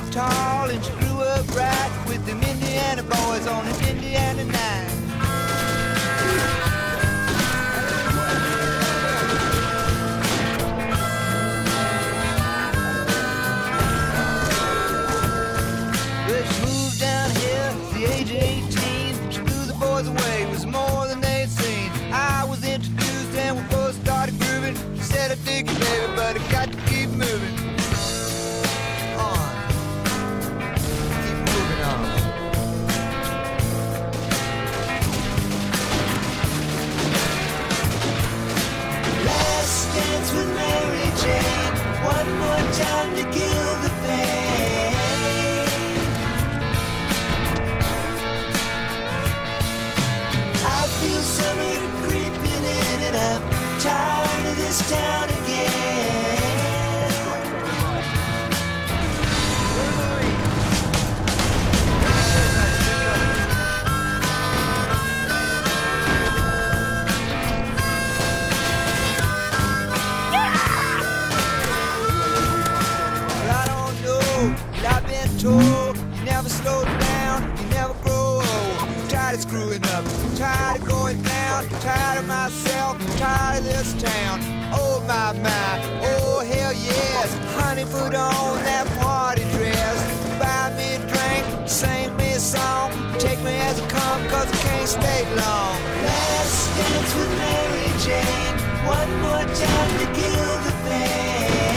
tall and she grew up right with them Indiana boys on an Indiana night. Well, she moved down here at the age of 18. She blew the boys away, it was more than they'd seen. I was introduced and we both started grooving. She said, I dig you, baby, but I got to keep moving. Dance with Mary Jane, one more time to kill the pain. I feel summer creeping in and I'm tired of this town again. Told, you never slow down, you never grow old. I'm tired of screwing up, I'm tired of going down, I'm tired of myself, I'm tired of this town. Oh my, oh hell yes. Honey, put on that party dress. Buy me a drink, sing me a song. Take me as I come, cause I can't stay long. Let's dance with Mary Jane, one more time to kill the pain.